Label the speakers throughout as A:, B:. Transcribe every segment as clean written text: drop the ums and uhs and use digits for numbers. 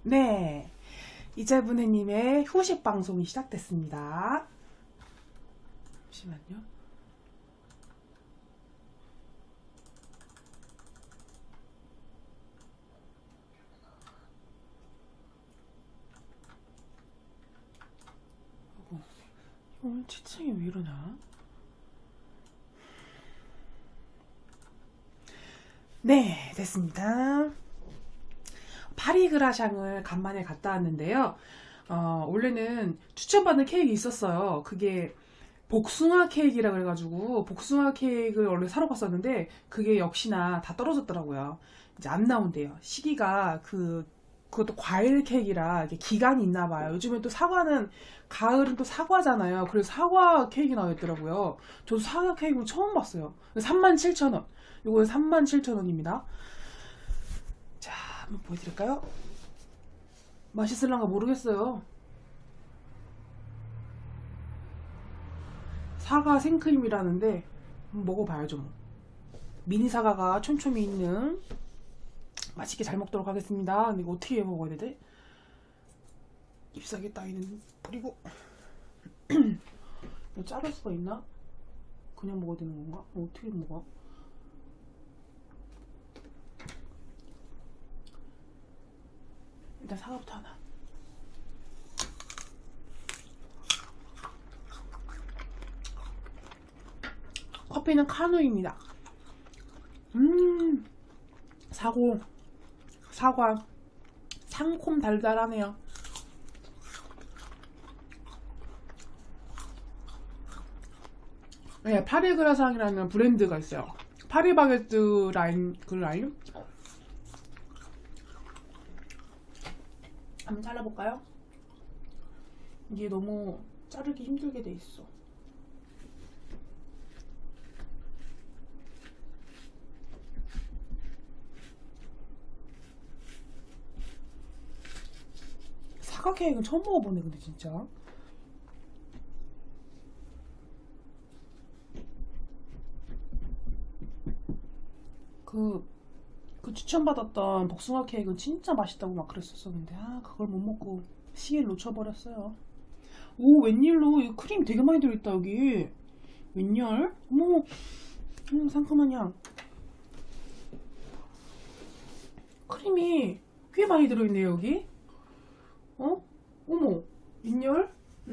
A: 네, 이재분해님의 후식 방송이 시작됐습니다. 잠시만요. 오늘 채팅이 왜 이러냐? 네, 됐습니다. 파리그라샹을 간만에 갔다 왔는데요. 원래는 추천받은 케이크 있었어요. 그게 복숭아 케이크라 그래가지고 복숭아 케이크를 원래 사러 갔었는데 그게 역시나 다 떨어졌더라고요. 이제 안 나온대요. 시기가 그것도 과일 케이크라 이게 기간이 있나 봐요. 요즘엔 또 사과는 가을은 또 사과잖아요. 그래서 사과 케이크 나와 있더라고요. 저도 사과 케이크를 처음 봤어요. 37,000원. 요거는 37,000원입니다. 자, 한번 보여드릴까요? 맛있을란가 모르겠어요. 사과 생크림이라는데 한번 먹어봐야죠 뭐. 미니 사과가 촘촘히 있는 맛있게 잘 먹도록 하겠습니다. 근데 이거 어떻게 해 먹어야 되지? 잎사귀 따위는 버리고 이거 자를 수가 있나? 그냥 먹어야 되는 건가? 어떻게 먹어? 일단 사과부터 하나. 커피는 카누입니다. 사과 상콤 달달하네요. 네, 파리그라상이라는 브랜드가 있어요. 파리바게뜨 라인 그 라인? 한번 잘라볼까요? 이게 너무 자르기 힘들게 돼 있어. 사과 케이크는 처음 먹어보네. 근데 진짜 그 추천받았던 복숭아 케이크는 진짜 맛있다고 막 그랬었는데 그걸 못 먹고 시기를 놓쳐버렸어요. 오, 웬일로 이 크림 되게 많이 들어있다 여기. 웬열? 어머, 상큼한 향. 크림이 꽤 많이 들어있네요 여기. 어머, 웬열?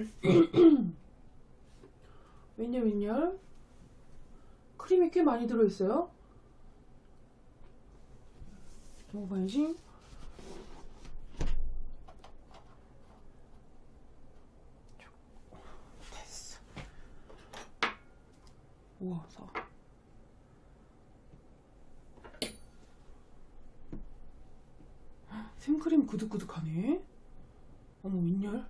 A: 웬열? 크림이 꽤 많이 들어있어요. 먹어봐야지. 됐어. 우와, 생크림 그득그득하네. 어머, 웬열?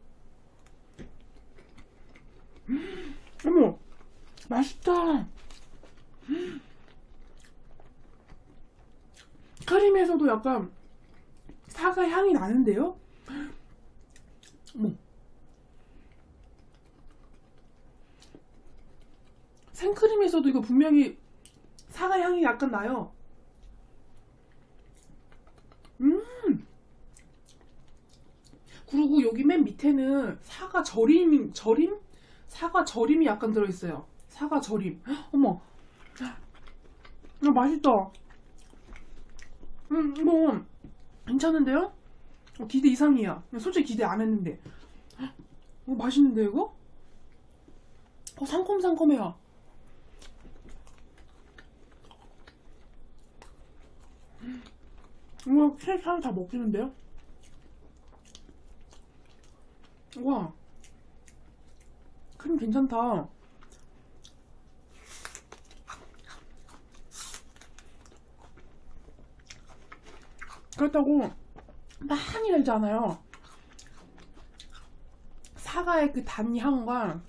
A: 어머, 맛있다. 크림에서도 약간 사과 향이 나는데요? 어머. 생크림에서도 이거 분명히 사과 향이 약간 나요. 그리고 여기 맨 밑에는 사과 절임? 사과 절임이 약간 들어있어요. 사과 절임. 어머, 맛있다. 이거 괜찮은데요? 기대 이상이야. 솔직히 기대 안 했는데. 맛있는데 이거? 상콤상콤해요. 이거 케이크 하나 다 먹히는데요? 와, 크림 괜찮다. 그렇다고 많이 달잖아요. 사과의 그 단향과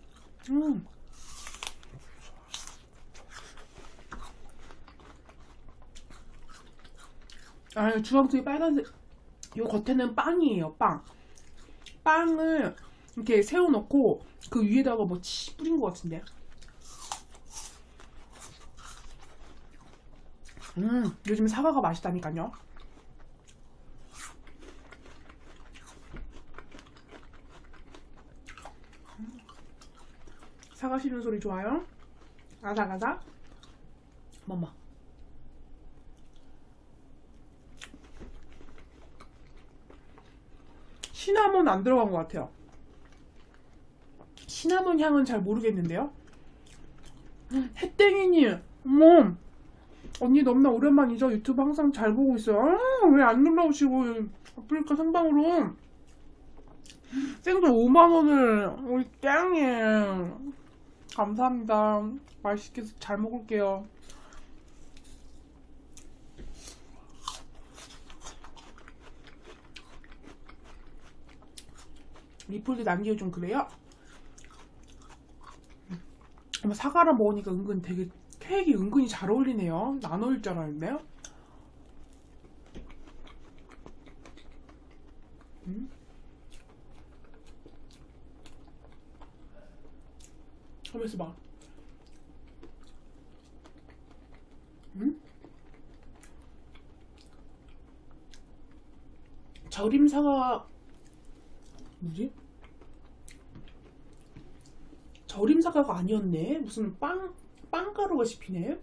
A: 주황색이 빨간색. 요 겉에는 빵이에요. 빵을 이렇게 세워놓고 그 위에다가 뭐 뿌린 것 같은데. 요즘 사과가 맛있다니까요. 사과 씹는 소리 좋아요? 아삭아삭? 엄마. 시나몬 안 들어간 것 같아요. 시나몬 향은 잘 모르겠는데요. 햇땡이님, 어머, 언니 너무나 오랜만이죠? 유튜브 항상 잘 보고 있어요. 왜 안 놀러오시고 아프리카 생방으로 생돈 5만원을 우리 땡이 감사합니다. 맛있게 잘 먹을게요. 리플도 남기고 좀 그래요? 사과를 먹으니까 은근 되게 케이크 은근히 잘 어울리네요. 안 어울릴 줄 알았는데요. 하면서 봐. 절임 사과 뭐지? 절임 사과가 아니었네. 무슨 빵가루가 씹히네.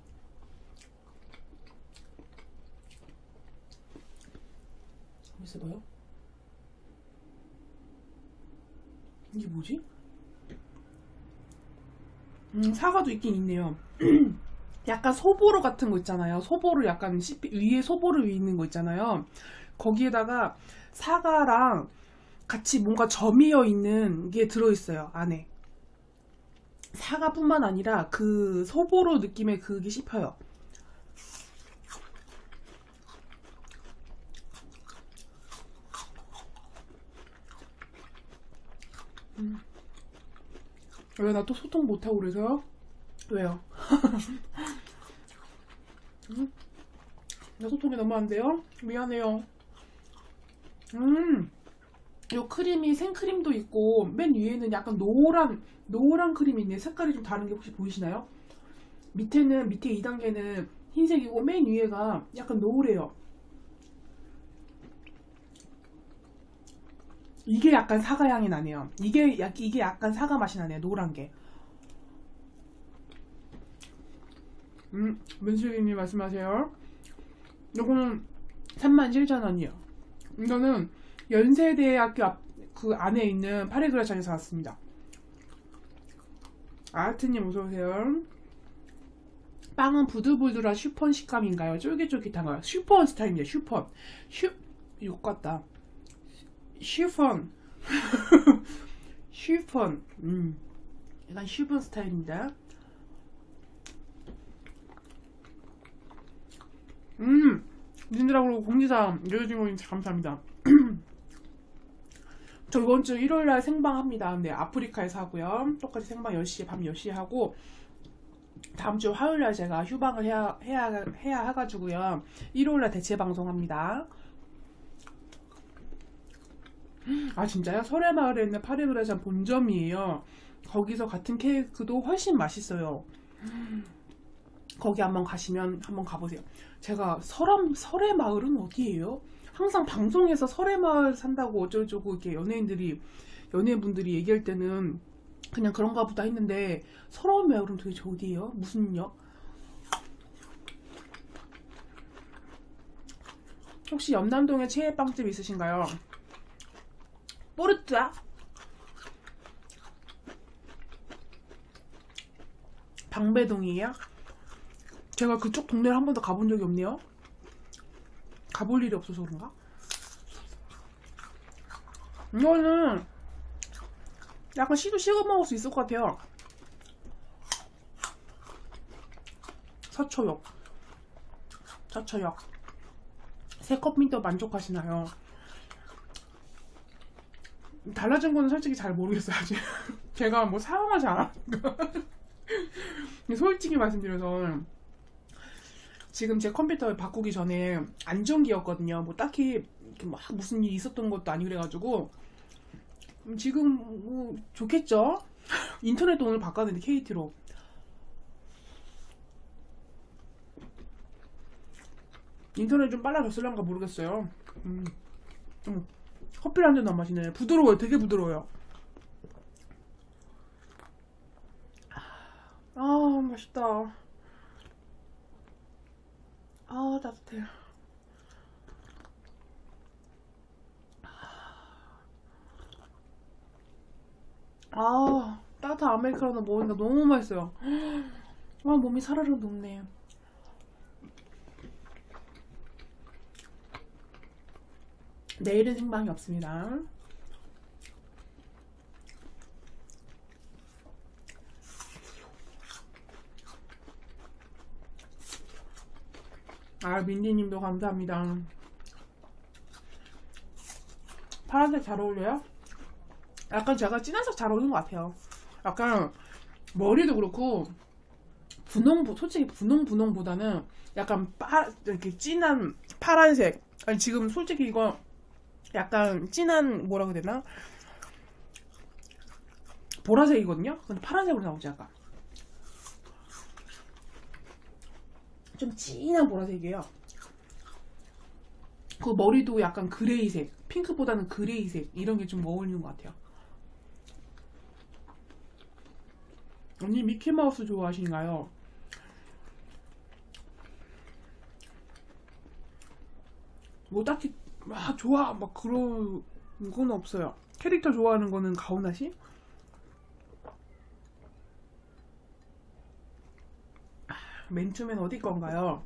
A: 한번 있어봐요. 이게 뭐지? 사과도 있긴 있네요. 약간 소보루 같은 거 있잖아요. 소보루 약간 위에 소보루 위에 있는 거 있잖아요. 거기에다가 사과랑 같이 뭔가 점이어 있는 게 들어있어요. 안에. 사과뿐만 아니라 그 소보루 느낌의 그게 씹혀요. 왜 나 또 소통 못하고 그래서요? 왜요? 나 소통이 너무 안 돼요? 미안해요. 요 크림이 생크림도 있고 맨 위에는 약간 노란 크림이 있네. 색깔이 좀 다른 게 혹시 보이시나요? 밑에 2단계는 흰색이고 맨 위에가 약간 노래요. 이게 약간 사과 향이 나네요. 이게 약간 사과 맛이 나네요. 노란 게. 문슬기님 말씀하세요. 요거는 37,000원이요. 이거는 연세대학교 그 안에 있는 파리그라장에서 샀습니다. 아트님 어서오세요. 빵은 부들부들한 슈폰 식감인가요? 쫄깃쫄깃한가요? 슈폰 스타일입니다. 슈폰. 욕 같다. 슈폰. 슈폰. 약간 슈폰 스타일입니다. 님들하고 공지사 여유진님 감사합니다. 저 이번주 일요일날 생방합니다. 근데 아프리카에서 하고요. 똑같이 생방 10시에 밤 10시에 하고 다음주 화요일날 제가 휴방을 해야 해가지고요. 일요일날 대체 방송합니다. 아 진짜요? 설해마을에 있는 파리그라장 본점이에요. 거기서 같은 케이크도 훨씬 맛있어요. 거기 한번 가시면 한번 가보세요. 제가 설해마을은 어디예요? 항상 방송에서 설해마을 산다고 어쩌고저쩌고 이렇게 연예인분들이 얘기할 때는 그냥 그런가 보다 했는데 설해마을은 도대체 어디예요? 무슨 역? 혹시 연남동에 최애 빵집 있으신가요? 포르투아? 방배동이에요? 제가 그쪽 동네를 한 번도 가본 적이 없네요. 가볼 일이 없어서 그런가? 이거는 약간 씨도 식어 먹을 수 있을 것 같아요. 서초역. 세 컵미터 만족하시나요? 달라진 거는 솔직히 잘 모르겠어요. 아직. 제가 뭐 사용하지 않았는가. 솔직히 말씀드려서 지금 제 컴퓨터 바꾸기 전에 안정기였거든요. 뭐 딱히 막 무슨 일이 있었던 것도 아니고 그래가지고 지금 뭐 좋겠죠? 인터넷도 오늘 바꿨는데 KT로. 인터넷 좀 빨라졌을란가 모르겠어요. 커피를 한 잔 더 마시네. 부드러워요. 되게 부드러워요. 아, 맛있다. 아, 따뜻해. 아, 따뜻한 아메리카노 먹으니까 너무 맛있어요. 아, 몸이 사르르 녹네. 내일은 생방이 없습니다. 아, 민디님도 감사합니다. 파란색 잘 어울려요? 약간 제가 진한색 잘 어울리는 것 같아요. 약간 머리도 그렇고 솔직히 분홍보다는 약간 이렇게 진한 파란색. 아니, 지금 솔직히 이거 약간 진한 뭐라고 해야 되나? 보라색이거든요? 근데 파란색으로 나오지 약간. 좀 진한 보라색이에요. 그 머리도 약간 그레이색, 핑크보다는 그레이색 이런 게 좀 어울리는 것 같아요. 언니 미키마우스 좋아하신가요? 뭐 딱히 막 좋아 막 그런 건 없어요. 캐릭터 좋아하는 거는 가오나 씨? 맨투맨 어디 건가요?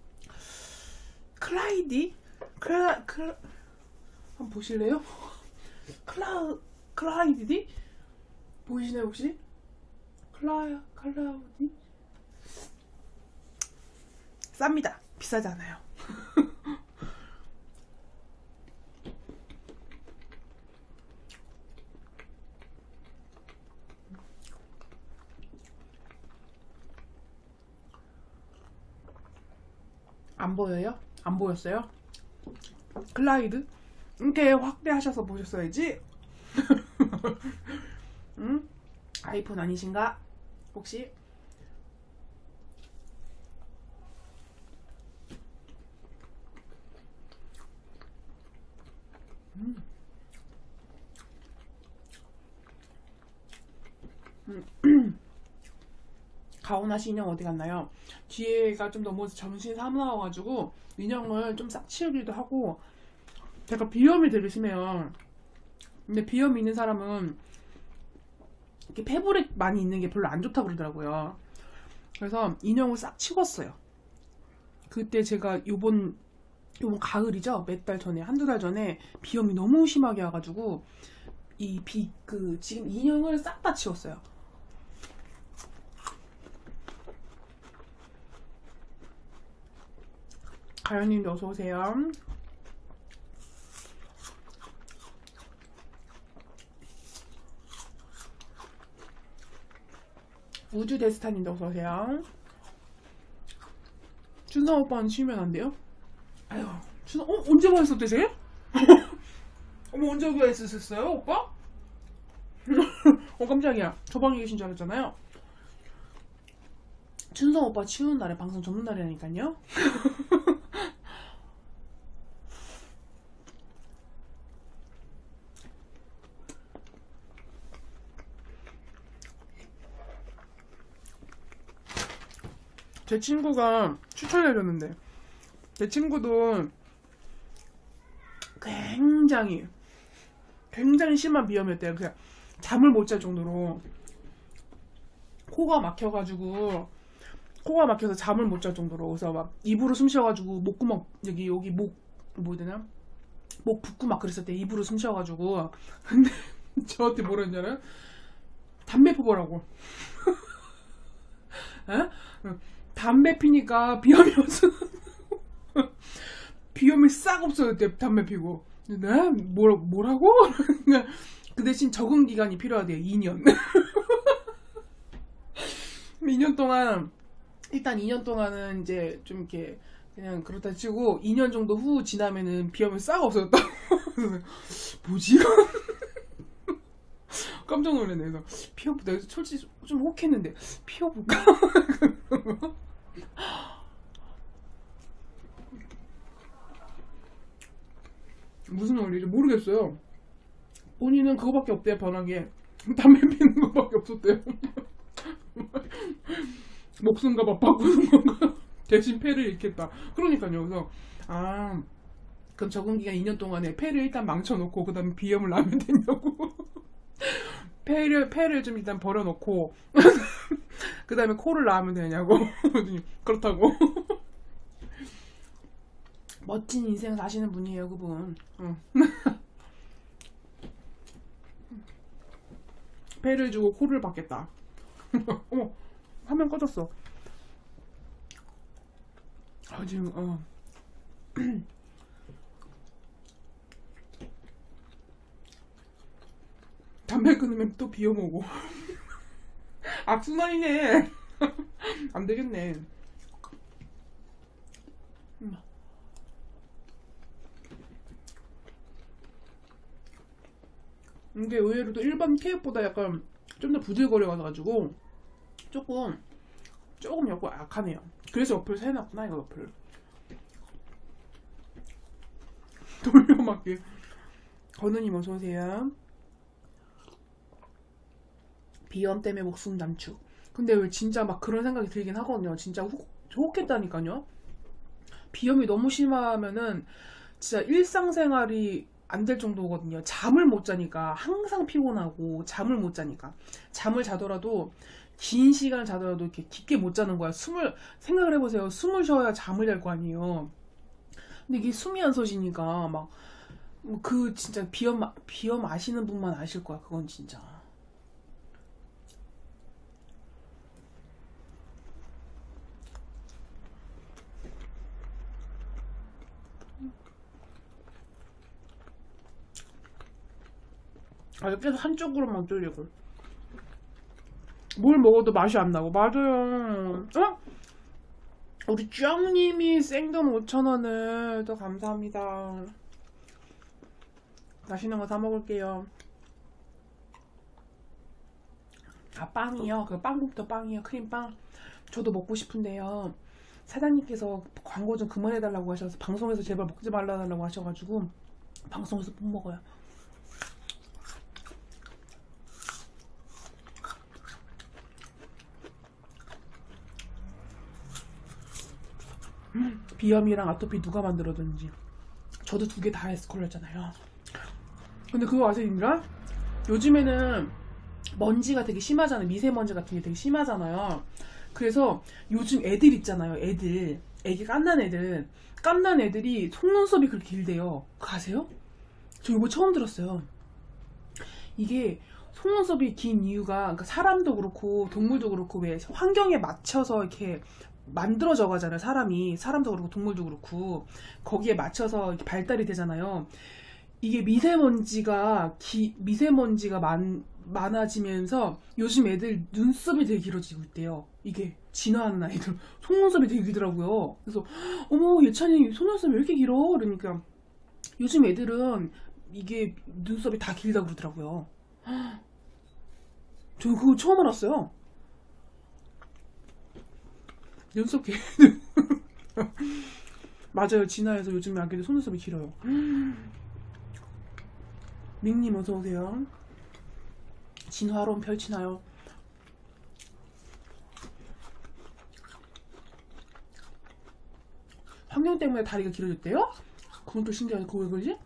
A: 클라이디? 한번 보실래요? 클라이디? 보이시나요 혹시? 클라우디? 쌉니다. 비싸지 않아요. 안 보여요? 안 보였어요? 클라이드? 이렇게 확대하셔서 보셨어야지. 응? 아이폰 아니신가? 혹시? 가오나 씨 인형 어디 갔나요? 뒤에가 좀 너무 정신 사나워가지고 인형을 좀 싹 치우기도 하고. 제가 비염이 되게 심해요. 근데 비염이 있는 사람은 이렇게 페브릭 많이 있는 게 별로 안 좋다고 그러더라고요. 그래서 인형을 싹 치웠어요. 그때 제가 요번 가을이죠? 몇 달 전에, 한두 달 전에 비염이 너무 심하게 와가지고 지금 인형을 싹 다 치웠어요. 가연님도 어서오세요. 우주 데스타님도 어서오세요. 준성 오빠는 치우면 안 돼요? 아유, 언제 보였었대, 쟤? 어머, 언제 보였었어요, 오빠? 깜짝이야. 저 방에 계신 줄 알았잖아요. 준성 오빠 치우는 날에 방송 접는 날이라니까요. 제 친구가 추천해줬는데, 제 친구도 굉장히 심한 비염이었대요. 그냥 잠을 못 잘 정도로 코가 막혀서 잠을 못 잘 정도로. 그래서 막 입으로 숨 쉬어가지고 목구멍 여기 목 뭐 되나 목 붓고 막 그랬었대. 입으로 숨 쉬어가지고. 근데 저한테 뭐라 했냐면 담배 피우라고. 에? 담배 피니까 비염이 없어. 비염이 싹 없어졌대. 담배 피고. 네? 뭐라고? 그 대신 적응 기간이 필요하대요. 2년. 2년 동안 일단 2년 동안은 이제 좀 이렇게 그냥 그렇다 치고 2년 정도 후 지나면은 비염이 싹 없어졌다. 뭐지? 깜짝 놀랐네. 그래서 피워볼까? 내가 솔직히 좀 혹했는데 피워볼까? 무슨 원리인지 모르겠어요. 본인은 그거밖에 없대요. 변한 게 담배 피는 거밖에 없었대요. 목숨과 맞바꾸는 건가? 대신 폐를 잃겠다. 그러니까요. 그래서 아 그럼 적응 기간 2년 동안에 폐를 일단 망쳐놓고 그 다음에 비염을 나면 되냐고. 폐를 좀 일단 버려놓고 그 다음에 코를 낳으면 되냐고. 그렇다고. 멋진 인생 사시는 분이에요 그분. 응. 폐를 주고 코를 받겠다. 어머 화면 꺼졌어. 아 지금 담배 끊으면 또 비염 오고. 악순환이네. 안 되겠네. 이게 의외로 또 일반 케이크보다 약간 좀 더 부들거려가지고 조금 약하네요. 그래서 옆을 세놨구나 이거 옆을. 돌려막기. 건우님 어서오세요. 비염 때문에 목숨 단축. 근데 왜 진짜 막 그런 생각이 들긴 하거든요. 진짜 혹했다니까요. 비염이 너무 심하면은 진짜 일상생활이 안 될 정도거든요. 잠을 못 자니까 항상 피곤하고 잠을 못 자니까 잠을 자더라도 긴 시간을 자더라도 이렇게 깊게 못 자는 거야. 생각을 해보세요. 숨을 쉬어야 잠을 잘 거 아니에요. 근데 이게 숨이 안 쉬어지니까 막 그 진짜 비염 아시는 분만 아실 거야. 그건 진짜. 아, 계속 한쪽으로만 쫄리고. 뭘 먹어도 맛이 안 나고. 맞아요. 어? 우리 짱님이 생돈 5,000원을 또 감사합니다. 맛있는 거 사 먹을게요. 아, 빵이요? 그 빵국도 빵이요. 크림빵. 저도 먹고 싶은데요. 사장님께서 광고 좀 그만해달라고 하셔서 방송에서 제발 먹지 말라달라고 하셔가지고 방송에서 못 먹어요. 비염이랑 아토피 누가 만들어줬는지. 저도 2개 다 걸렸잖아요. 근데 그거 아세요? 요즘에는 먼지가 되게 심하잖아요. 미세먼지 같은 게 되게 심하잖아요. 그래서 요즘 애들 있잖아요. 애기 깐난 애들이 속눈썹이 그렇게 길대요. 그거 아세요? 저 이거 처음 들었어요. 이게 속눈썹이 긴 이유가 그러니까 사람도 그렇고 동물도 그렇고 왜 환경에 맞춰서 이렇게 만들어져 가잖아요. 사람도 그렇고 동물도 그렇고 거기에 맞춰서 이렇게 발달이 되잖아요. 이게 미세먼지가 많아지면서 요즘 애들 눈썹이 되게 길어지고 있대요. 이게 진화하는 아이들 속눈썹이 되게 길더라고요. 그래서 어머 예찬이 속눈썹이 왜 이렇게 길어? 그러니까 요즘 애들은 이게 눈썹이 다 길다고 그러더라고요. 저 그거 처음 알았어요. 눈썹 길 맞아요. 진화해서 요즘에 아기들 속눈썹이 길어요. 밍님 어서오세요. 진화론 펼치나요? 환경 때문에 다리가 길어졌대요? 그건 또 신기하네. 그거 왜 그러지?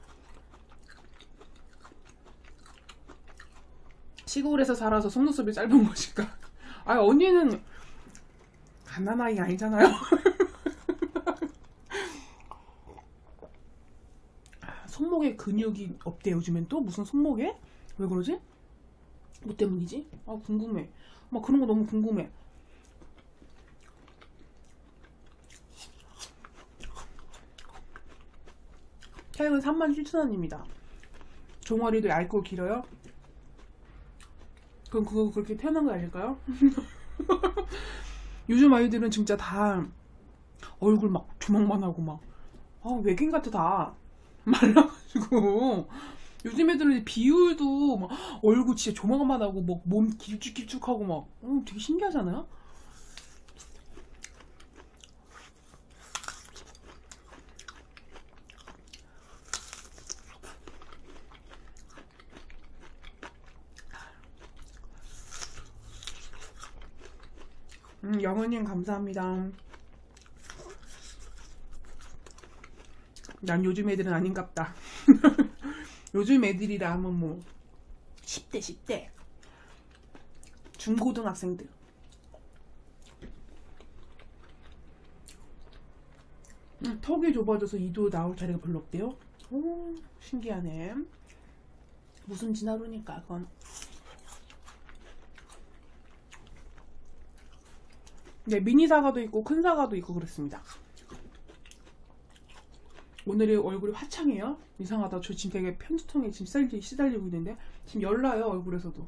A: 시골에서 살아서 속눈썹이 짧은 것일까? 아 언니는 갓난아이 아니잖아요. 손목에 근육이 없대 요즘엔 또? 무슨 손목에? 왜 그러지? 뭐 때문이지? 아 궁금해. 막 그런 거 너무 궁금해. 태양은 37,000원입니다. 종아리도 얇고 길어요? 그럼 그거 그렇게 태어난 거 아닐까요? 요즘 아이들은 진짜 다 얼굴 막 조망만 하고 막 외계인 같아 다. 말라가지고 요즘 애들은 비율도 막 얼굴 진짜 조망만 하고 막 몸 길쭉길쭉하고 막 되게 신기하잖아요? 영은님 감사합니다. 난 요즘 애들은 아닌갑다. 요즘 애들이라 하면 뭐 10대 10대 중고등학생들. 턱이 좁아져서 이도 나올 자리가 별로 없대요. 오, 신기하네. 무슨 진화론일까 그건. 네, 미니 사과도 있고 큰 사과도 있고 그렇습니다. 오늘의 얼굴이 화창해요. 이상하다. 저 지금 되게 편지통에 지금 시달리고 있는데 지금 열나요 얼굴에서도.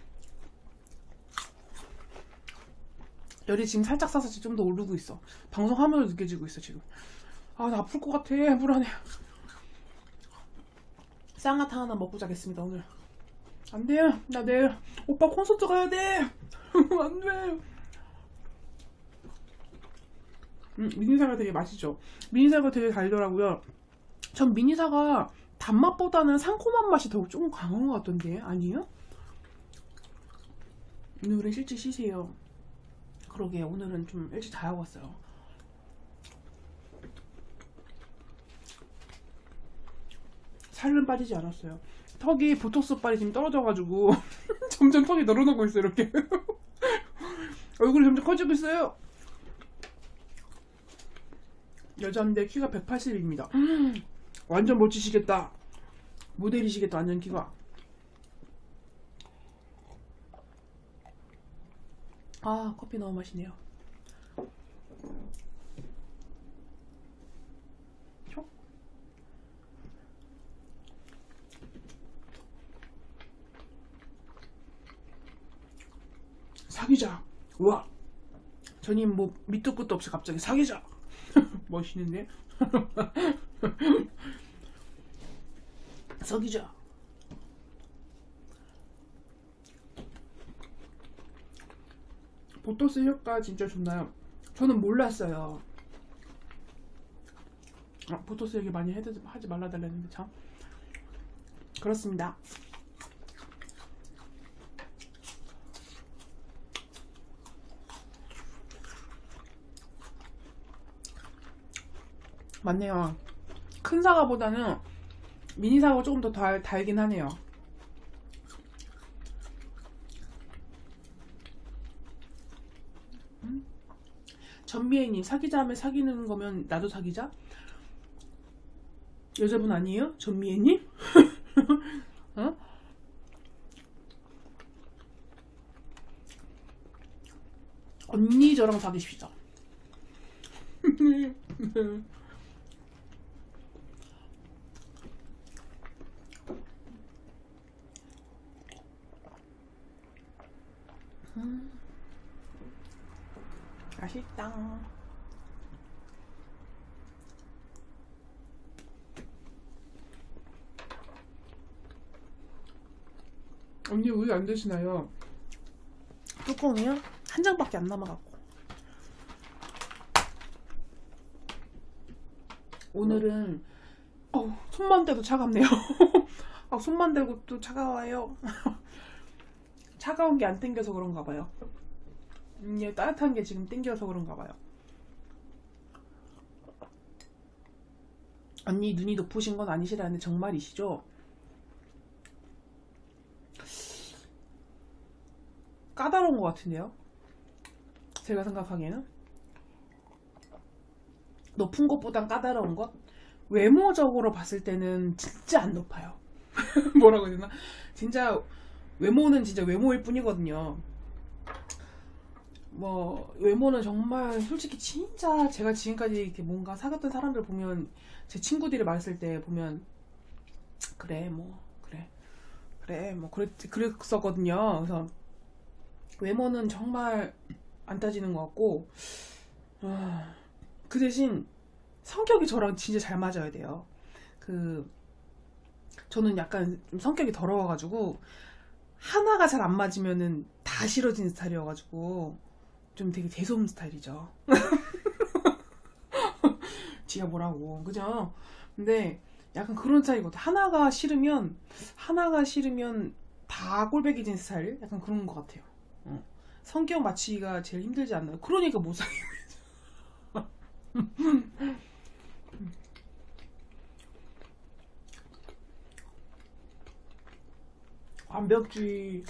A: 열이 지금 살짝 싸서 좀 더 오르고 있어. 방송하면서 느껴지고 있어 지금. 아, 나 아플 것 같아. 불안해. 쌍화탕 하나 먹고 자겠습니다 오늘. 안 돼요. 나 내일 오빠 콘서트 가야 돼. 안 돼. 미니사과 되게 맛있죠. 미니사과 되게 달더라고요. 전 미니사과 단맛보다는 상콤한 맛이 더 조금 강한 것 같던데 아니에요? 오늘은 일찍 쉬세요. 그러게 오늘은 좀 일찍 자고 왔어요. 살은 빠지지 않았어요. 턱이 보톡스 빨이 지금 떨어져가지고 점점 턱이 늘어나고 있어요 이렇게. 얼굴이 점점 커지고 있어요. 여자인데 키가 180입니다. 완전 멋지시겠다. 모델이시겠다 완전 키가. 아, 커피 너무 맛있네요. 사귀자. 우와. 저님 뭐 밑도 끝도 없이 갑자기 사귀자. 멋있는데? 사귀자. 보토스 효과 진짜 좋나요? 저는 몰랐어요. 보토스 얘기 많이 하지 말라달라는데 참. 그렇습니다. 맞네요. 큰 사과보다는 미니 사과가 조금 더 달긴 하네요. 전미애님, 사귀자 하면 사귀는 거면 나도 사귀자? 여자분 아니에요? 전미애님? 어? 언니 저랑 사귀십시다. 맛있다. 언니 우유 안 드시나요? 뚜껑이요? 한 장밖에 안 남아갖고. 오늘은 손만 대도 차갑네요. 손만 대고 또 차가워요. 차가운 게 안 땡겨서 그런가 봐요. 따뜻한 게 지금 땡겨서 그런가 봐요. 언니 눈이 높으신 건 아니시라는데 정말이시죠? 까다로운 것 같은데요? 제가 생각하기에는 높은 것보단 까다로운 것? 외모적으로 봤을 때는 진짜 안 높아요. 뭐라고 해야 되나? 진짜 외모는 진짜 외모일 뿐이거든요. 뭐 외모는 정말 솔직히 진짜 제가 지금까지 이렇게 뭔가 사귀었던 사람들 보면 제 친구들이 말했을 때 보면 그래 뭐 그랬었거든요. 그래서 외모는 정말 안 따지는 것 같고 그 대신 성격이 저랑 진짜 잘 맞아야 돼요. 저는 약간 좀 성격이 더러워가지고 하나가 잘 안 맞으면은 다 싫어지는 스타일이어가지고 좀 되게 대소음 스타일이죠. 지가 뭐라고 그죠? 근데 약간 그런 스타일이거든. 하나가 싫으면 다 꼴배기진 스타일? 약간 그런 것 같아요. 성격 맞추기가 제일 힘들지 않나요? 그러니까 못 사귀고 완벽주의.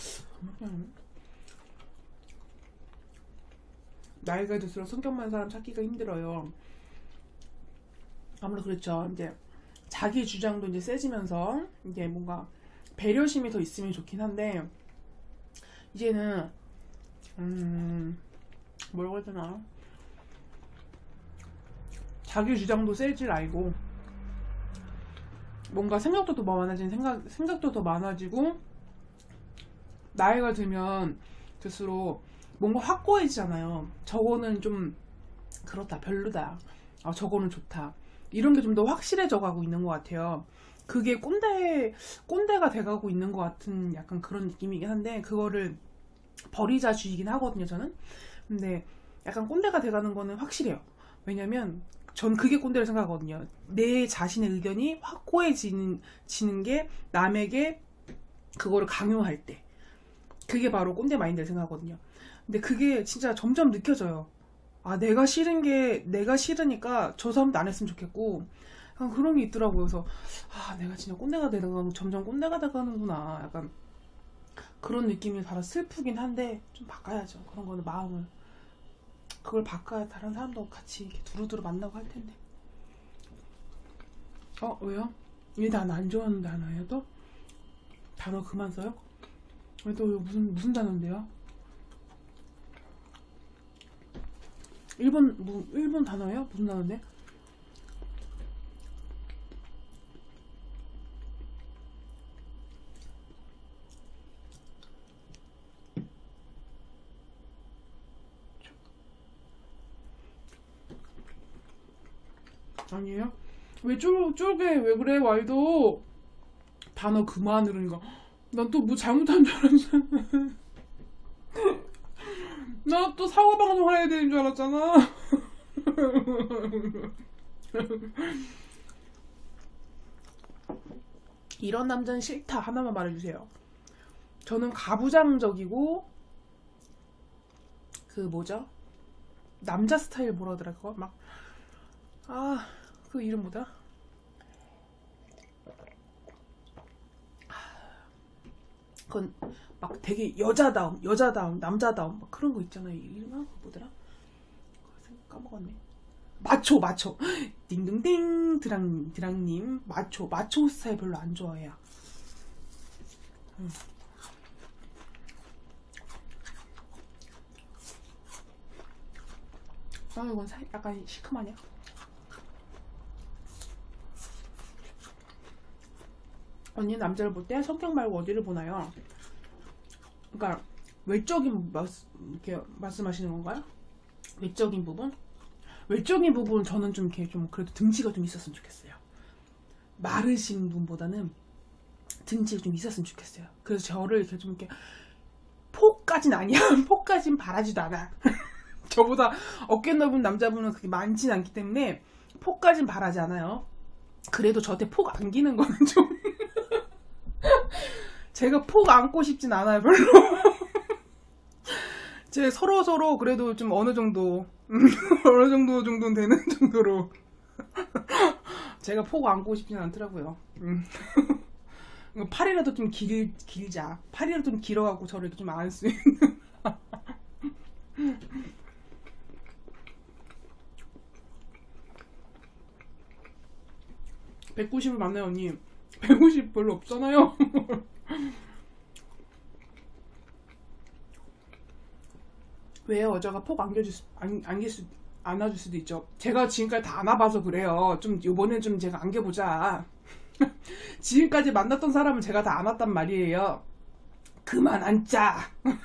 A: 나이가 들수록 성격 많은 사람 찾기가 힘들어요. 아무래도 그렇죠. 이제 자기 주장도 이제 세지면서 이게 뭔가 배려심이 더 있으면 좋긴 한데, 이제는 뭐라고 해야 되나, 자기 주장도 셀 줄 알고 뭔가 생각도 더 많아진 생각도 더 많아지고, 나이가 들면 들수록 뭔가 확고해지잖아요. 저거는 좀 그렇다, 별로다, 저거는 좋다, 이런 게 좀 더 확실해져 가고 있는 것 같아요. 그게 꼰대가 돼가고 있는 것 같은 약간 그런 느낌이긴 한데, 그거를 버리자주의긴 하거든요, 저는. 근데 약간 꼰대가 돼가는 거는 확실해요. 왜냐면 전 그게 꼰대를 생각하거든요. 내 자신의 의견이 확고해지는 게 남에게 그거를 강요할 때, 그게 바로 꼰대 마인드를 생각하거든요. 근데 그게 진짜 점점 느껴져요. 내가 싫으니까 저 사람도 안 했으면 좋겠고, 약간 그런 게 있더라고요. 그래서 내가 진짜 꼰대가 점점 꼰대가 돼가는구나, 약간 그런 느낌이 달아 슬프긴 한데, 좀 바꿔야죠. 그런 거는 마음을. 그걸 바꿔야 다른 사람도 같이 이렇게 두루두루 만나고 할 텐데. 왜요? 이 단어 안 좋아하는 단어예요 또? 단어 그만 써요? 왜 또 무슨 단어인데요? 일본 단어예요? 무슨 단어인데? 아니에요? 왜 쫄게 왜 그래 와이도. 단어 그만 그러니까 난 또 뭐 잘못한 줄 알았잖아. 나 또 사고방송 해야 되는 줄 알았잖아. 이런 남자는 싫다 하나만 말해주세요. 저는 가부장적이고, 그 뭐죠? 남자 스타일 뭐라 하더라 그거? 막 그 이름 뭐다? 그건 막 되게 여자다움, 남자다움 막 그런 거 있잖아요. 이름 뭐더라? 까먹었네. 마초. 딩동댕 드랑님 마초 스타일 별로 안 좋아해요. 이건 약간 시큼하냐? 언니 남자를 볼 때 성격 말고 어디를 보나요? 그러니까 외적인 이렇게 말씀하시는 건가요? 외적인 부분? 외적인 부분은 저는 좀 이렇게 좀 그래도 등치가 좀 있었으면 좋겠어요. 마르신 분보다는 등치가 좀 있었으면 좋겠어요. 그래서 저를 이렇게 좀 이렇게 폭까진 아니야. 폭까진 바라지도 않아. 저보다 어깨 넓은 남자분은 그렇게 많진 않기 때문에 폭까진 바라지 않아요. 그래도 저한테 폭 안기는 거는 좀 제가 폭 안고 싶진 않아요, 별로. 제 서로 그래도 좀 어느 정도 정도는 되는 정도로 제가 폭 안고 싶진 않더라고요. 팔이라도 좀 길자. 팔이라도 좀 길어갖고 저를 이렇게 좀 안 수 있는. 190을 맞나요, 언니? 150 별로 없잖아요. 왜요? 여자가 폭 안아줄 수도 있죠. 제가 지금까지 다 안아봐서 그래요. 좀 요번엔 좀 제가 안겨보자. 지금까지 만났던 사람은 제가 다 안았단 말이에요. 그만 앉자.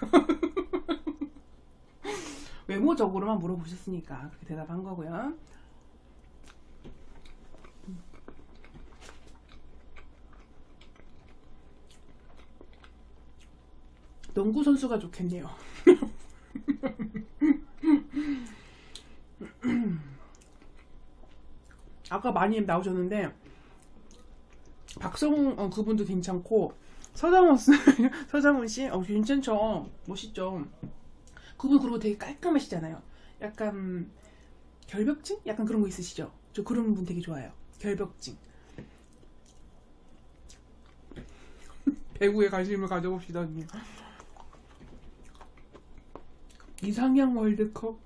A: 외모적으로만 물어보셨으니까 그렇게 대답한 거고요. 농구 선수가 좋겠네요. 아까 많이 나오셨는데 박성웅 그분도 괜찮고 서장훈 씨 괜찮죠. 멋있죠. 그분 그리고 되게 깔끔하시잖아요. 약간 결벽증? 약간 그런 거 있으시죠? 저 그런 분 되게 좋아해요. 결벽증. 배구에 관심을 가져봅시다. 언니. 이상형 월드컵.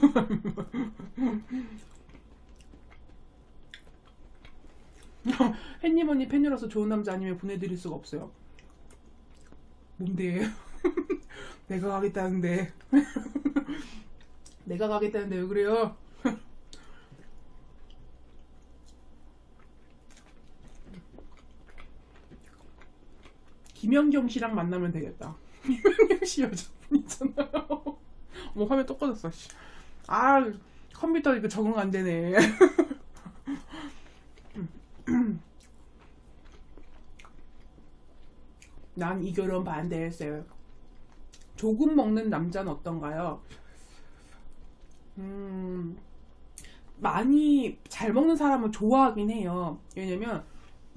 A: 햇님 언니 팬이라서 좋은 남자 아니면 보내드릴 수가 없어요. 뭔데? 내가 가겠다는데. 내가 가겠다는데 왜 그래요? 김연경 씨랑 만나면 되겠다. 김연경 씨 여자분 있잖아요. 뭐 화면 또 꺼졌어. 아, 컴퓨터 이거 적응 안 되네. 난 이 결혼 반대했어요. 조금 먹는 남자는 어떤가요? 많이 잘 먹는 사람은 좋아하긴 해요. 왜냐면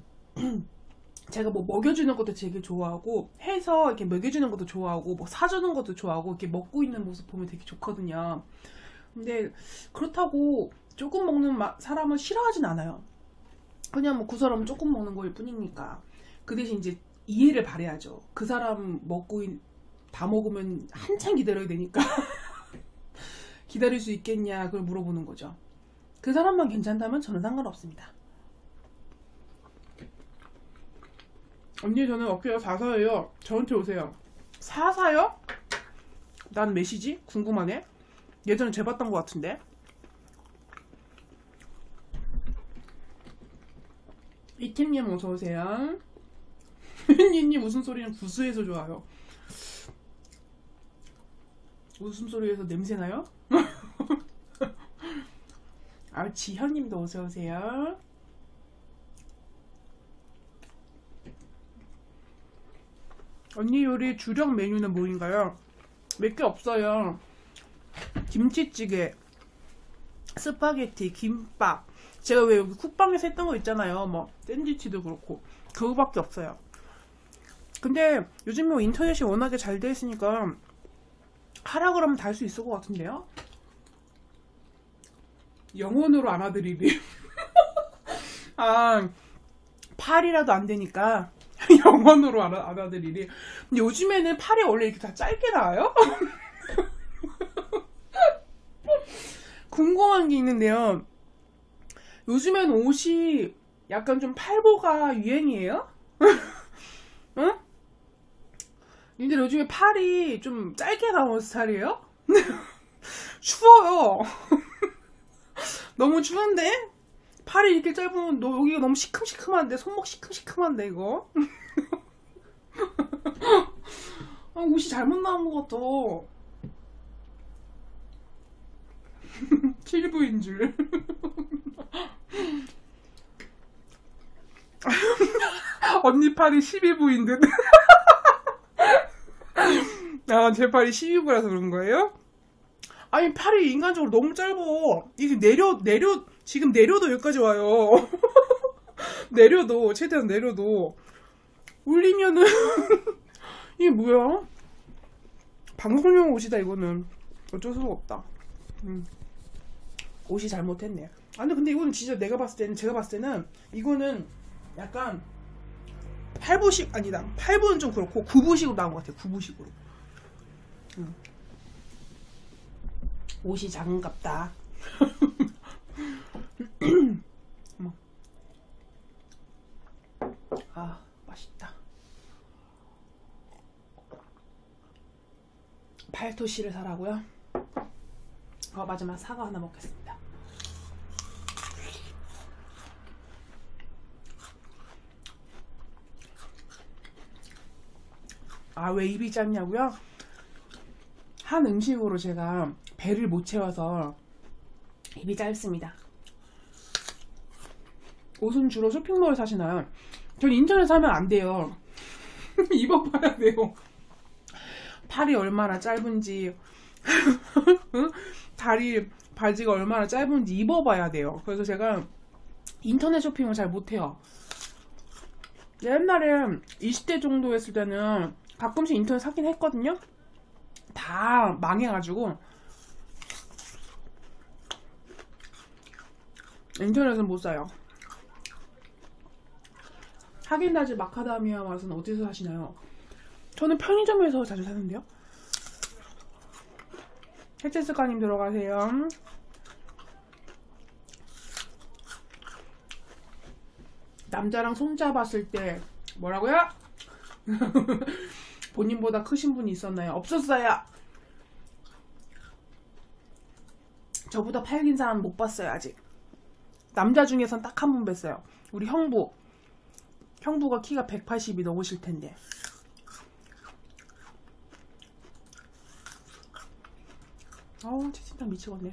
A: 제가 뭐 먹여주는 것도 되게 좋아하고 해서 이렇게 먹여주는 것도 좋아하고 뭐 사주는 것도 좋아하고 이렇게 먹고 있는 모습 보면 되게 좋거든요. 근데 그렇다고 조금 먹는 사람은 싫어하진 않아요. 그냥 뭐 그 사람은 조금 먹는 거일 뿐이니까. 그 대신 이제 이해를 바라야죠. 그 사람 다 먹으면 한참 기다려야 되니까 기다릴 수 있겠냐 그걸 물어보는 거죠. 그 사람만 괜찮다면 저는 상관없습니다. 언니 저는 어깨가 4사예요. 저한테 오세요. 4사요? 난 몇이지? 궁금하네. 예전에 재봤던 것 같은데. 이팀님 어서오세요. 혜니님 웃음소리는 구수해서 좋아요. 웃음소리에서 냄새나요? 아, 지현님도 어서오세요. 언니 요리 주력 메뉴는 뭐인가요? 몇 개 없어요. 김치찌개, 스파게티, 김밥. 제가 왜 여기 쿡방에서 했던 거 있잖아요. 뭐 샌드위치도 그렇고 그거밖에 없어요. 근데 요즘 뭐 인터넷이 워낙에 잘 돼 있으니까 하라 그러면 다 할 수 있을 것 같은데요? 영혼으로 안아드리리. 아, 팔이라도 안 되니까 영혼으로 안아드리리. 근데 요즘에는 팔이 원래 이렇게 다 짧게 나와요? 궁금한 게 있는데요. 요즘엔 옷이 약간 좀 팔보가 유행이에요? 응? 근데 요즘에 팔이 좀 짧게 나오는 스타일이에요? 추워요. 너무 추운데? 팔이 이렇게 짧으면 여기가 너무 시큼시큼한데, 손목 시큼시큼한데 이거? 아, 옷이 잘못 나온 것 같아. 7부인 줄. 언니 팔이 12부인 듯. 아, 제 팔이 12부라서 그런 거예요? 아니, 팔이 인간적으로 너무 짧어. 이게 지금 내려도 여기까지 와요. 내려도, 최대한 내려도. 올리면은, 이게 뭐야? 방송용 옷이다, 이거는. 어쩔 수가 없다. 옷이 잘못했네. 아니, 근데 이거는 진짜 제가 봤을 때는, 이거는 약간, 8부식, 아니다. 8부는 좀 그렇고, 9부식으로 나온 것 같아요. 9부식으로. 옷이 작은갑다. 아, 맛있다. 팔토시를 사라고요? 마지막 사과 하나 먹겠습니다. 아, 왜 입이 짧냐고요? 한 음식으로 제가 배를 못 채워서 입이 짧습니다. 옷은 주로 쇼핑몰 사시나요? 전 인터넷 사면 안 돼요. 입어봐야 돼요. 팔이 얼마나 짧은지 다리 바지가 얼마나 짧은지 입어봐야 돼요. 그래서 제가 인터넷 쇼핑을 잘 못해요. 옛날에 20대 정도 했을 때는 가끔씩 인터넷 사긴 했거든요. 다 망해가지고 인터넷은 못 사요. 하겐다즈 마카다미아 맛은 어디서 사시나요? 저는 편의점에서 자주 사는데요. 해체스카님 들어가세요. 남자랑 손잡았을 때 뭐라고요? 본인보다 크신 분이 있었나요? 없었어요. 저보다 팔 긴 사람 못 봤어요 아직. 남자 중에선 딱 한 분 뵀어요. 우리 형부. 형부가 키가 180이 넘으실 텐데. 어우, 채팅창 미치겠네.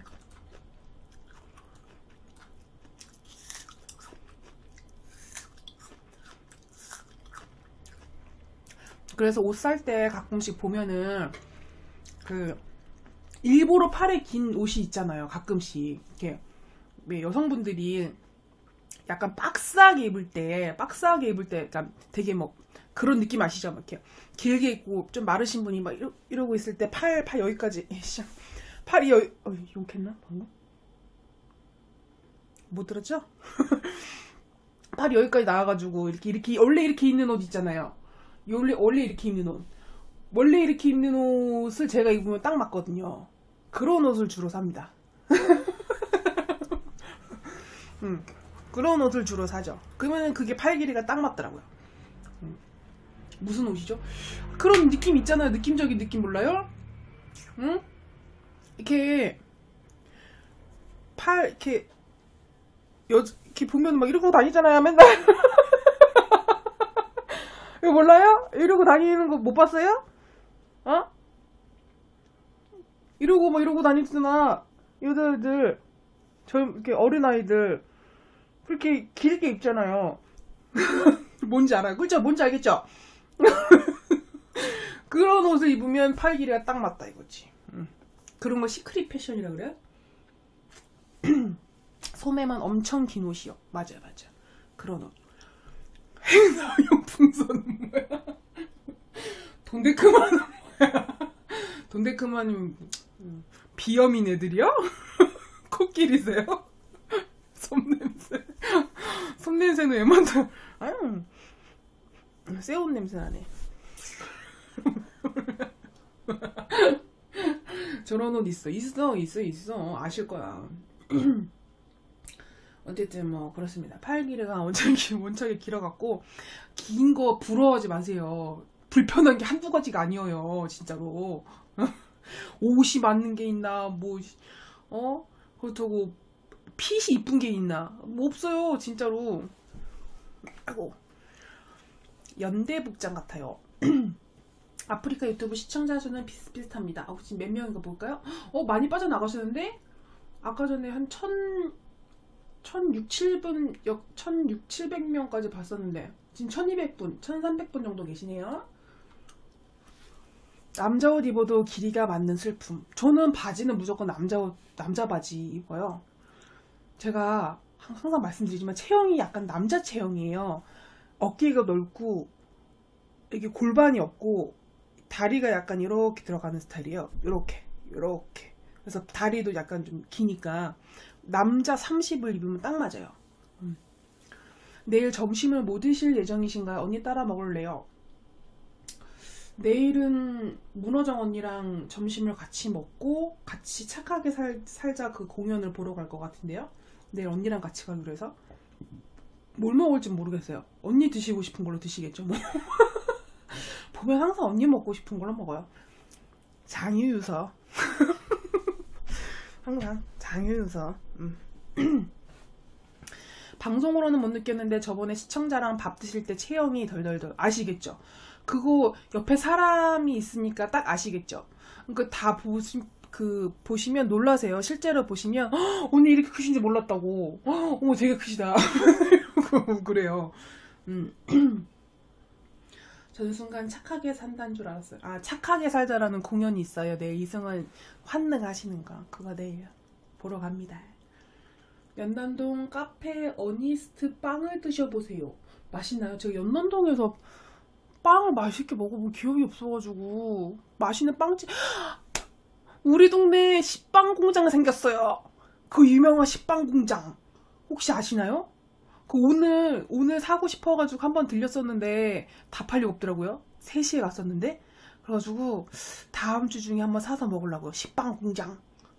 A: 그래서 옷 살 때 가끔씩 보면은 그 일부러 팔에 긴 옷이 있잖아요. 가끔씩 이렇게 왜 여성분들이 약간 박스하게 입을 때 약간 되게 뭐 그런 느낌 아시죠? 막 이렇게 길게 입고 좀 마르신 분이 막 이러고 있을 때 팔 여기까지 팔이 욕했나 방금? 못 들었죠? 팔이 여기까지 나와가지고 이렇게 원래 이렇게 입는 옷 있잖아요. 원래 이렇게 입는 옷. 원래 이렇게 입는 옷을 제가 입으면 딱 맞거든요. 그런 옷을 주로 삽니다. 그런 옷을 주로 사죠. 그러면 그게 팔 길이가 딱 맞더라고요. 무슨 옷이죠? 그런 느낌 있잖아요. 느낌적인 느낌 몰라요? 응? 이렇게 팔 이렇게 이렇게 보면 막 이러고 다니잖아요. 맨날. 이거 몰라요? 이러고 다니는 거 못 봤어요? 어? 이러고 다니잖아. 여자애들, 이렇게 어린아이들, 그렇게 길게 입잖아요. 뭔지 알아요? 그죠? 뭔지 알겠죠? 그런 옷을 입으면 팔 길이가 딱 맞다 이거지. 그런 거 시크릿 패션이라 그래요? 소매만 엄청 긴 옷이요. 맞아. 그런 옷. 행사용 풍선은 뭐야? 돈데크만은 뭐야? 돈데크만은 비염인 애들이요? 코끼리세요? 솜냄새는 웬만큼 아유 새옷 냄새 나네. 저런 옷 있어 아실 거야. 어쨌든 뭐 그렇습니다. 팔 길이가 원창에 길어갖고 긴 거 부러워하지 마세요. 불편한 게 한두 가지가 아니에요. 진짜로. 옷이 맞는 게 있나 그렇다고 핏이 이쁜 게 있나 뭐 없어요. 진짜로. 아이고 연대 북장 같아요. 아프리카 유튜브 시청자 수는 비슷비슷합니다. 지금 몇 명인가 볼까요? 많이 빠져나가시는데 아까 전에 한 1600명까지 봤었는데 지금 1200분, 1300분 정도 계시네요. 남자 옷 입어도 길이가 맞는 슬픔. 저는 바지는 무조건 남자 바지 입어요. 제가 항상 말씀드리지만 체형이 약간 남자 체형이에요. 어깨가 넓고 이게 골반이 없고 다리가 약간 이렇게 들어가는 스타일이에요. 이렇게. 그래서 다리도 약간 좀 기니까 남자 30을 입으면 딱 맞아요. 내일 점심을 뭐 드실 예정이신가요? 언니 따라 먹을래요? 내일은 문어정 언니랑 점심을 같이 먹고 같이 착하게 살자 그 공연을 보러 갈 것 같은데요. 내일 언니랑 같이 가기로 해서 뭘 먹을지 모르겠어요. 언니 드시고 싶은 걸로 드시겠죠 뭐. 보면 항상 언니 먹고 싶은 걸로 먹어요. 장유유서. 항상 장유유서. 방송으로는 못 느꼈는데 저번에 시청자랑 밥 드실 때 체형이 덜덜덜 아시겠죠? 그거 옆에 사람이 있으니까 딱 아시겠죠? 그러니까 다 보시면 놀라세요. 실제로 보시면 언니 이렇게 크신지 몰랐다고. 어머 되게 크시다. 그래요. 저는 순간 착하게 산다는 줄 알았어요. 착하게 살자라는 공연이 있어요. 내일 이승은 환능하시는 거. 그거 내일 보러 갑니다. 연남동 카페 어니스트 빵을 드셔보세요. 맛있나요? 제가 연남동에서 빵을 맛있게 먹어본 기억이 없어가지고 맛있는 빵집. 우리 동네에 식빵 공장 생겼어요. 그 유명한 식빵 공장 혹시 아시나요? 그 오늘 사고 싶어가지고 한번 들렸었는데 다 팔리고 없더라고요. 3시에 갔었는데. 그래가지고 다음 주 중에 한번 사서 먹으려고요. 식빵 공장.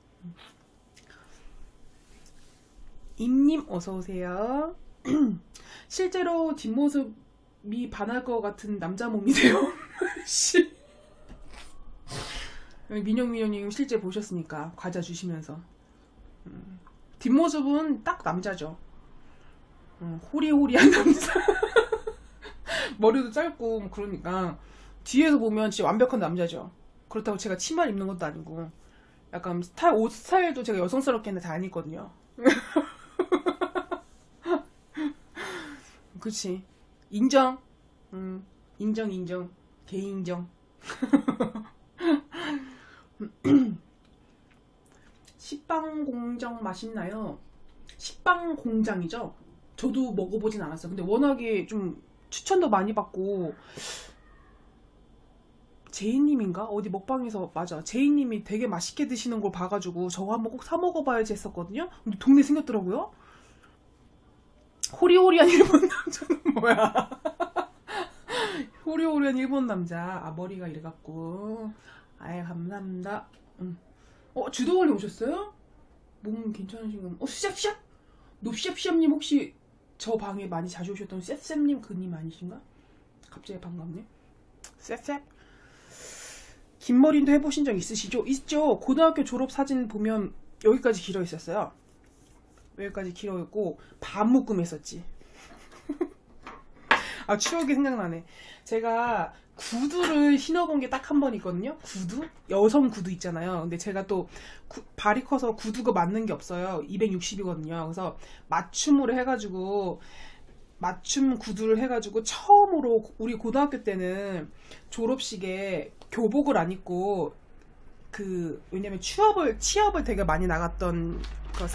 A: 임님 어서오세요. 실제로 뒷모습이 반할 것 같은 남자 몸이세요. 씨. 민영님 실제 보셨으니까 과자 주시면서. 뒷모습은 딱 남자죠. 호리호리한 남자. 머리도 짧고 뭐 그러니까 뒤에서 보면 진짜 완벽한 남자죠. 그렇다고 제가 치마를 입는 것도 아니고 약간 옷 스타일도 제가 여성스럽게 잘 안 입거든요. 그치. 인정. 인정. 개인정. 식빵 공장 맛있나요? 식빵 공장이죠? 저도 먹어보진 않았어요. 근데 워낙에 좀 추천도 많이 받고, 제이님인가? 어디 먹방에서, 맞아. 제이님이 되게 맛있게 드시는 걸 봐가지고 저거 한번 꼭 사 먹어봐야지 했었거든요? 근데 동네에 생겼더라고요? 호리호리한 일본 남자는 뭐야? 호리호리한 일본 남자. 아, 머리가 이래갖고. 아예 감사합니다. 주도원님 오셨어요? 몸 괜찮으신 건? 샵샵? 노샵샵님 혹시 저 방에 많이 자주 오셨던 셉셉님 그님 아니신가? 갑자기 반갑네. 셉셉? 긴 머리도 해보신 적 있으시죠? 있죠. 고등학교 졸업 사진 보면 여기까지 길어 있었어요. 여기까지 길어 있고 반묶음 했었지. 아, 추억이 생각나네. 제가 구두를 신어본 게 딱 한 번 있거든요. 구두? 여성 구두 있잖아요. 근데 제가 또 발이 커서 구두가 맞는 게 없어요. 260이거든요. 그래서 맞춤으로 해가지고 맞춤 구두를 해가지고 처음으로 우리 고등학교 때는 졸업식에 교복을 안 입고 왜냐면 취업을 되게 많이 나갔던 그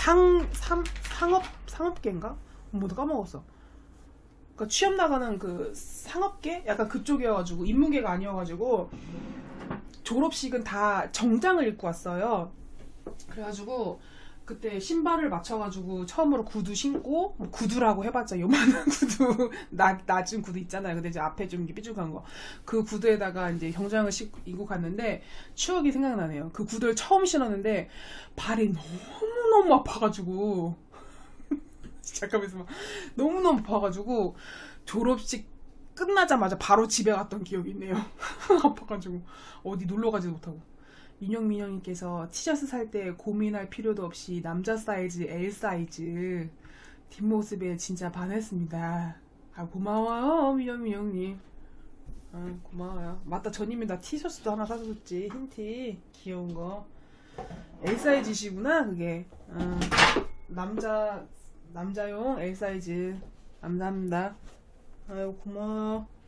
A: 상업계인가? 뭐도 까먹었어. 그러니까 취업 나가는 그 상업계? 약간 그쪽이어가지고 인문계가 아니어가지고 졸업식은 다 정장을 입고 왔어요. 그래가지고 그때 신발을 맞춰가지고 처음으로 구두 신고, 뭐 구두라고 해봤자 요만한 구두 낮은 구두 있잖아요. 근데 이제 앞에 좀 삐죽한 거, 그 구두에다가 이제 정장을 입고 갔는데 추억이 생각나네요. 그 구두를 처음 신었는데 발이 너무너무 아파가지고 잠깐만요. 너무너무 아파가지고 졸업식 끝나자마자 바로 집에 갔던 기억이 있네요. 아파가지고 어디 놀러가지도 못하고. 민영님께서 티셔츠 살 때 고민할 필요도 없이 남자 사이즈 L 사이즈 뒷모습에 진짜 반했습니다. 아, 고마워요 민영님. 아, 고마워요. 맞다, 전님이 나 티셔츠도 하나 사줬지. 흰티 귀여운 거. L 사이즈시구나 그게. 남자용 L 사이즈. 감사합니다. 아유, 고마워요.